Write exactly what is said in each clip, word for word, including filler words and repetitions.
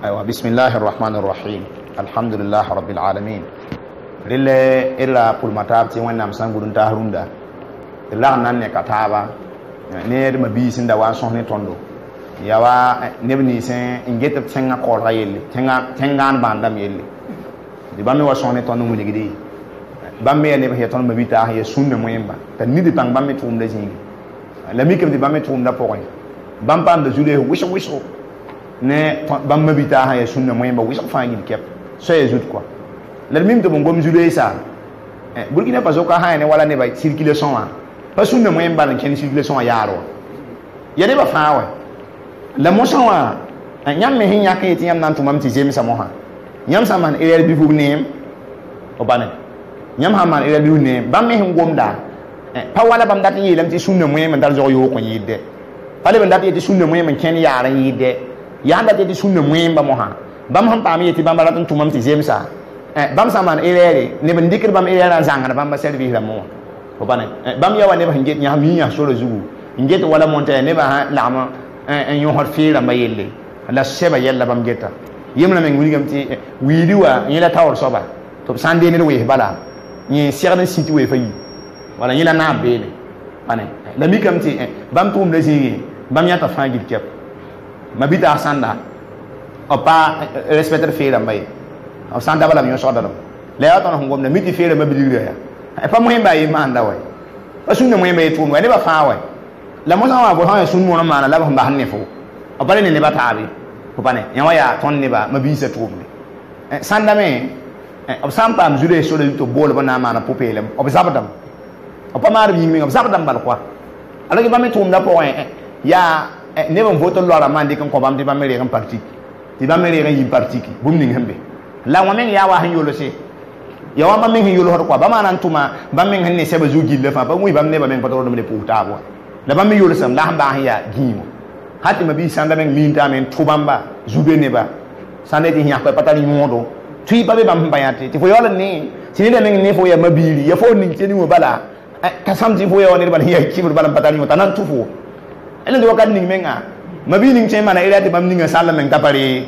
أيوة بسم الله الرحمن الرحيم الحمد لله رب العالمين رلا إلا كل متاب تيوان نام سانغورن تاهروندا إلا نان كتابا نير مبيسين دوان سوني توندو yawa nebni sen ingeta tenga ko rayel tenga tengan bandam yelle di bamme wa sone tonu mu ligidi bamme ne be ton mabita ha ya sunna moyemba tan ni di pang bamme tum da jingi la mi kem di bamme tum da pokoy bam pam da jule wisho wisho ne bamme mabita ha ya sunna moyemba wisho fa ngi kep so e jut quoi la mim de bon gom jule sa eh burkina faso ka ha ne wala ne bay circulation wa pa sunna moyemba la ken circulation wa yaro ya ne ba fa wa la mosawa nyam me hinya ke ti yam nan tumam ti jemi sa moha nyam sa man ere bi fu nem o bane nyam ha man ere bi nem bam me ngomda pa wala bam dat yi lam ti sunna moy man dal jo yo ko yidde pale bam dat yi ti sunna moy man ken yaara yidde ya dat yi ti sunna moy ba moha bam ham pam yi ti bam balat tumam ti jemi sa bam sa man ere ne ban dikir bam ere ran zanga bam ba servi la mo o bane bam yawa ne ba nget nya mi nya so le zugu nget wala monte ne ba lama en yo har fiira mayelle la seba yalla bam geta yemna men wigam ti widiwa yela tawr soba to sande ne we bala ni sirna siti we fayi wala yela na bele ane la mi kam ti bam tum le zingi bam yata fangir kep mabita sanda o pa respecter fiira may o sanda bala mi soda le ya ton ngom na miti fiira mabidi ya e pa mo himba yi manda way asunna mo himba tum we ne ba fa way la mo sama bo ha sun mo na mana la ba ba hanne fo o pare ne ba tabi ko bane yawa ya ton ne ba mabisa tumne eh sanda me eh o sampa am jure so de to bol ba na mana popele o zabadam o pa mar mi mi o zabadam bal quoi alors que ba me tum da po eh ya ne ba voto lo ra mandi kan ko bam di ba me re kan parti di ba me re kan yi parti ki bum ni ngambe la wa men ya wa han yolo se ya wa ma men yolo ho ko ba ma nan tuma ba men han ne se ba zugi le fa ba ngui ba ne ba men patoro de pou ta bo la bam yolo sam la hamba ya gimo hati mabi sanda men minta men tubamba zube neba sanda ti nya ko patali modo tui babe bam bayati ti fo yola ni ti ne men ne fo ya mabili ya fo ni ti ni mo bala ka sam ti fo ya woni bala ya kibur bala patali mo tanan tufu ene do kan ni menga mabi ni ce mana ira ti bam ni nga sala men tapare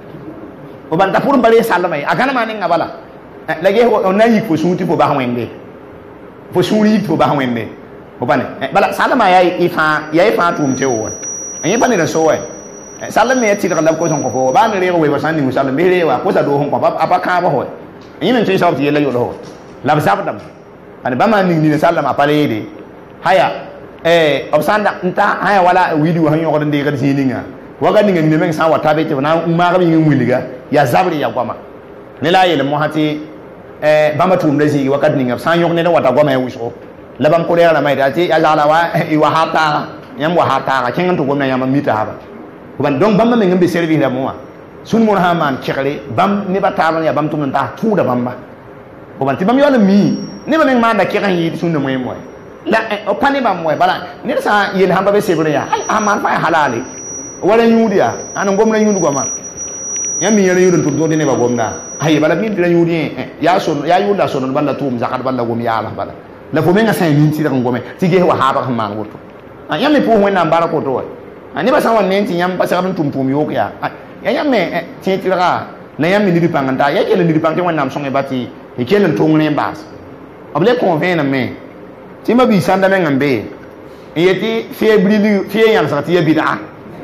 o ban tapur bare sala mai akana ma ni nga bala lage o na yi fo sunti fo ba hwende fo suri fo ba hwende o bane bala salama yayi ifa yayi fa tum te o anyi bane da so wai salama ya tira da ko son ko fo ba ne re we ba sani musalla me re wa ko sa do hon ko ba apa ka ba ho anyi men tsayi sabti yella yo do la ba sabdam ani ba ma ni ni sallama pale de haya eh obsanda nta haya wala widiyo han yo ko de ga sininga waga ni ngi men sa wata be te na ma ga mi ngi liga ya zabri ya gwama ne la yele mo hati eh ba ma tum de si wakati ni ngam san yo ne wata gwama ya wiso labam ko la mai da ti ala wa i wa hata yam wa hata ka kin to gomna yam mita haba ko ban don bamba men ngi servi da mo sun mo ha man chekale bam ne ba ta ya bam tum ta tu da bamba ko ban ti bam yo la mi ne ba men ma da kiran yi sun mo mo la o pani bam mo bala ne sa yel hamba be sebre ya ai aman fa halali wala nyudiya an gomna nyudu goma yam mi yele yudun to de ne ba gomna ai bala mi dira nyudi ya so ya yuda so non balla tum zakat balla gom ya la bala la fo menga sai minti daga ngome tige wa haba kan man goto an yamme po wonna bara ko to ani ba sawan nenti yam pa sa tum tum yo ya ya yamme ti tira na yamme ni dipanganta ya kele ni dipangte wonna songe bati e kele tongne bas oble convena me ti ma bi sanda men ngambe yeti febrile fie yan sa ti bid'a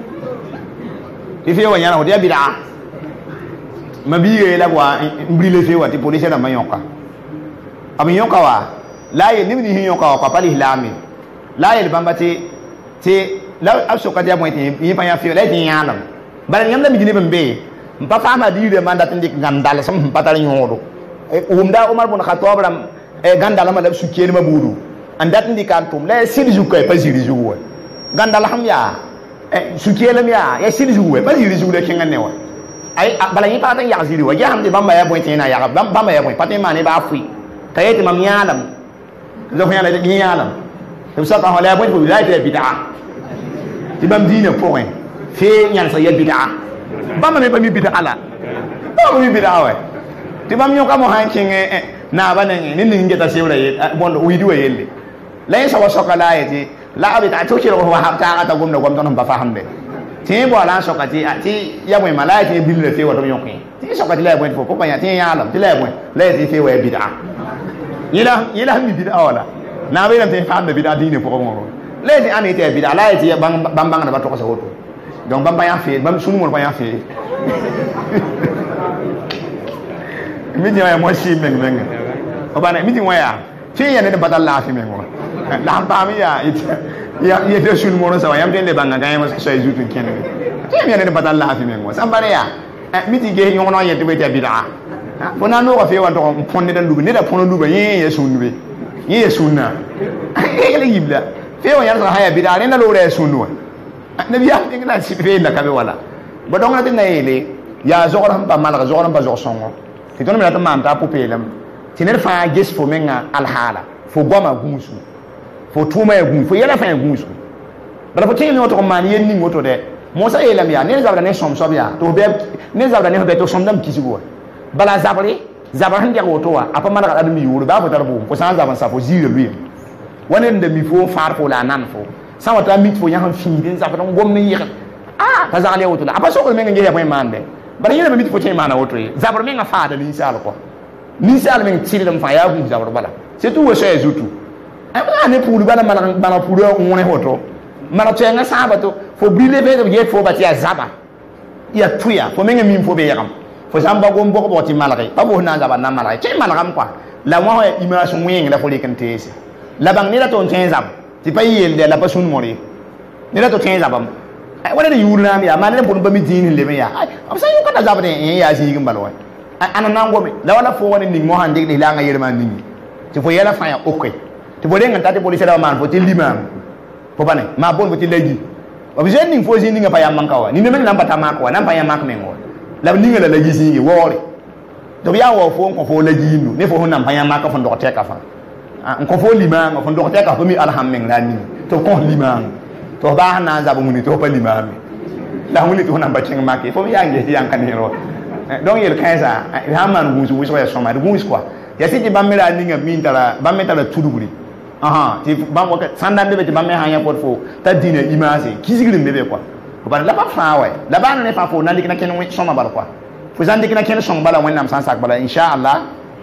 ife wa yana ho dia bid'a ma bi ge la kwa mbrile fe wa ti police na mayoka abi yoka wa la ye nimni hin yoka ko pali hilami la ye bambati te la abso ka dia moiti yi pa ya fi la tin yalam bal nyam la mi jini bembe mpa fa ma di de mandat ndik gandal sam patali nyodo e umda umar bin khattab ram e gandal ma la su kene ma budu andat ndik kan tum la sidi ju ko pa sidi ju wo gandal ham ya e su kene ya ya sidi ju wo pa sidi ju de kinga ne wa ai bala yi pa tan ya sidi wa ya ham de bamba ya moiti na ya bamba ya moiti patin ma ne ba fui tayeti mam yalam do ko yalla di yalam dem sa ta hola boy la te bid'a ti bam dina point fe nyal sa ya bid'a bam me bam bid'a ala bam mi bid'a wa ti bam nyoka mo han kinge na ba ne ni ni ngeta sewra ye bondo wi diwa yelle la sa wa sokala yeti la abi ta to kiro wa ha ta ta gomna gom don ba fa hambe tin bo la sokati ati ya bwen malai tin bil le fe wa to yokin tin sokati la bwen fo ko pa ya tin ya lam ti la bwen la ti fe wa bid'a yila yila mi bid'a wala na be lam tin fa me bid'a dine ko mo le ti ani te bid'a la ti bang bang bang na ba to ko sa woto donc bam ba ya fe bam sunu mo ba ya fe mi ni ya mo shi men men o ba na mi ti wa ya tin ya ne de badal la fi men ko la ba mi ya ya ya de sunu mo no sa yam den le banga ga yam so izu tun kene tin ya ne de badal la fi men ko sambare ya mi ti ge yon no ya te be te bid'a fo na no ko fe wa to ponne dan dubi ne da ponno dubi yin ya sunu be yin ya sunna ele yibla fe wa ya sa haya bid'a ne na lo re sunu nabi ya ngina si fe na kabe wala ba dong na tin na ele ya zogoram ba malaga zogoram ba zogsongo ti don mi na ta mam ta popelam ti ne fa ges fo menga al hala fo goma gumusu fo tuma ya gum fo yela fa ya gumusu ba fo tin no to man yen ni moto de mo sa elam ya ne zabra ne som so ya to be ne zabra ne be to som dam kisigo bala zabri zabra han dia woto wa apa malaga adami yuru ba fo tarbu ko san zaban sa fo zire lui wonen de mi fo far fo la nan fo sa wata mit fo ya han fi din zabra ngom ne yek ah ka zale woto la apa so ko menga ngi ya boy mande bara yele mit fo tay mana woto yi zabra menga faada ni sal ko ni sal men tilim fa ya gu zabra bala c'est tout so ezutu ai ne pour bala mala bala pour on hoto mala tenga sabato fo brile be de fo bati ya zaba ya tuya fo menga min fo be yakam fo samba go mboko boti mala kay babo na zaba na mala ke mala kam kwa la mo image moyen la fo le kantese la bang ni la ton tenzam ti pa yel de la pasun mori ni la to tenzam ai wala de yurna mi ya mala bon ba mi dini le me ya am sa yu ka zaba de ya si gum balo ana nango me la wala fo woni ni mo hande ni la nga yerma ni ti fo yela fa ya okay ti bo de nga tati police da man fo ti limam fo bane ma bon fo ti legi o bi jenin fo jini nga pa ya manka wa ni ne men namba ta mako wa namba ya mak men wo la ni nga la legi singi wori to ya wo fo ko fo legi nu ne fo hon namba ya maka fo ndote ka fa ko fo limam fo ndote ka fo mi alham men la ni to ko limam to ba na za bo muni to pa limam la muni to namba ceng make fo mi yange yang kanero donc yel kaisa ha man guzu wiso ya soma de guzu quoi ya siti bamela ninga mintala bameta la tuduguri aha ti bambo ka sandande be ti bamme hanya pot fo ta dina image kisigri mebe quoi ko ba la ba fa wa la ba ne fa fo na likina ken soma bal quoi fo zandi kina ken soma bala wonnam san sak bala insha Allah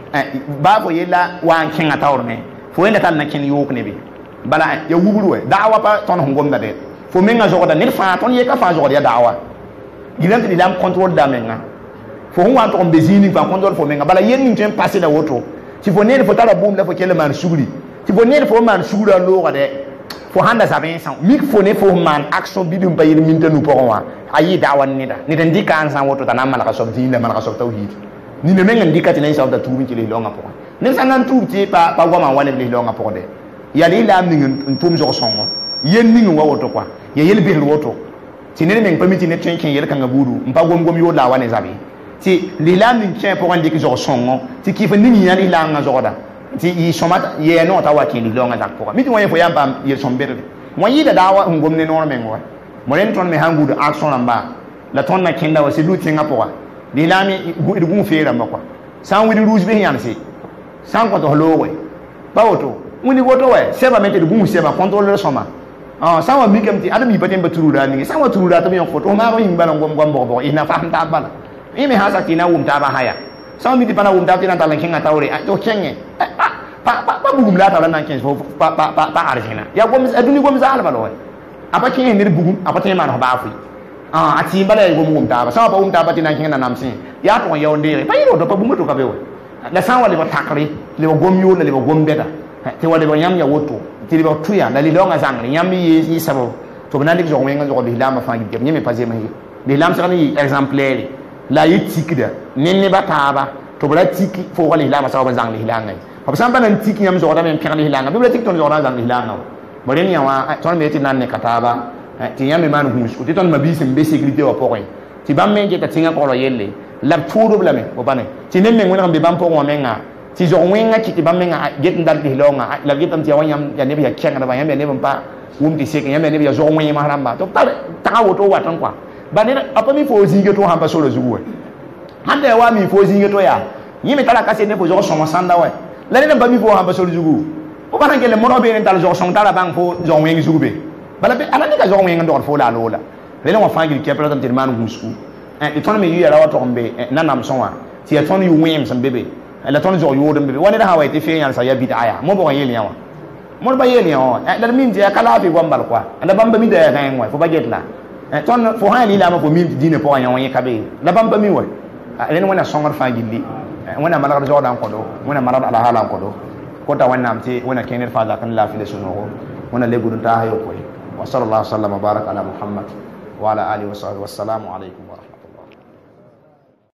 ba ko yela wa kenga tawrne fo enda tan na ken yok ne be bala ya wuburu we da'wa pa ton ngom da de fo menga jogoda ne fa ton ye ka fa jogoda ya da'wa gidan ti lam control da menga fo huwa to be zini fa control fo menga bala yen ni tem passer da woto ti fo ne fo tala boom la fo kele man sugri ti fo ne fo man sugura lo ga de fo handa sa ben san mi fo ne fo man action bidum pa yir min tanu po wa ayi da'wa ni da ni den dikan san woto tan amala ka so dina mala ka so tawhid ni ne menga dikati na isa da tubi ti le longa po ne sanan tubi ti pa pa goma wala le longa po de ya li lam ni ntum zo songo yen ni wa woto kwa ya yel bir woto ti ne men pamiti ne twenken yel kan ngaburu mpa gom gom yo la wane zabi ti li lam ni tien po andi ki zo songo ti ki fa ni ni ya li lam nga zo da ti i somata ye no ta wa ki li longa dak po mi ti won fo yamba ye sombere mo yi da dawa ngom ne no men wa mo len ton me hangu da action lamba la ton na kenda wa si du tinga po wa li lam gu du gu fera ma kwa san wi rouge be yan si san ko to lo we ba woto muni woto we seba mete du gu seba contrôler soma ah san wa mi kam ti adam yi patem ba turu da ni san wa turu da to mi on foto ma ko yimba ngom gom bo bo ina faham ta bala ime hasa tina wum ta ba haya san mi ti pana wum ta tina ta lan kinga tawre to kenge pa pa pa bugum la ta lan nan kenzo pa pa pa pa arjina ya gom aduni gom za alba lo apa kenge ni bugum apa te man ba fu ah ati bala gom wum ta ba san ba wum ta ba tina kinga na namsin ya to ya ondere pa yiro to pa bumu to ka be we la san wa le ba takri le gom yo le gom beta te wale ba nyam ya woto ti ba tuya la li longa zangri nyam yi sabo to bana dik jongwe nga jogodi lama fa ngi nyame pasé ma li lam sa ni exemplaire la yi tikida nenne ba taba to bala tiki fo wali lama sa ba zangli hilanga ba samba nan tiki nyam jogada men pirli hilanga bi bla tik ton jogada zangli hilanga bo ren yawa ton me ti nan ne kataba ti nyame man gus ti ton ma bisim be sécurité wa pokoy ti bam men je ta tinga ko lo yelle la touro bla me bo bane ti nemme ngona be bam pokoy menga ti zo wenga ti ba menga get ndal di longa la gitam ti wanyam ya ne ya kenga ba yam ya ne ba wum ti sek yam ya ne ya zo wenga ma ramba to ta ta wo to watan kwa ba ne apa mi fo zinge to hamba solo zuwe hande wa mi fo zinge to ya yimi tala kase ne fo zo so sanda wa la ne ba mi fo hamba solo zugu o ba ngele mo be ne tal zo so tala bang fo zo wenga zugube bala be ala ne ka zo wenga ndor fo la lola rele wa fangil ke pela tan tirman gusku e ton me yira wa to mbe nanam sonwa ti ton yu wem sam bebe la ton zo yu dem bebe woni da hawaye te fe yan sa ya bidaya mo bo yeli yawa mo ba yeli yawa da min je kala fi gombal kwa da bamba mi da ya kan wa fo ba jetla ton fo ha li la ma ko min dine po yan woni kabe la bamba mi wa rele wona songar fangil wona malaka zo dan ko do wona marad ala hala ko do ko ta wannan te wona kenir fa da kan la fi da suno wona le gudun ta hayo ko wa sallallahu alaihi wa sallam baraka ala muhammad wa ala alihi wa sahbihi wassalamu alaikum wa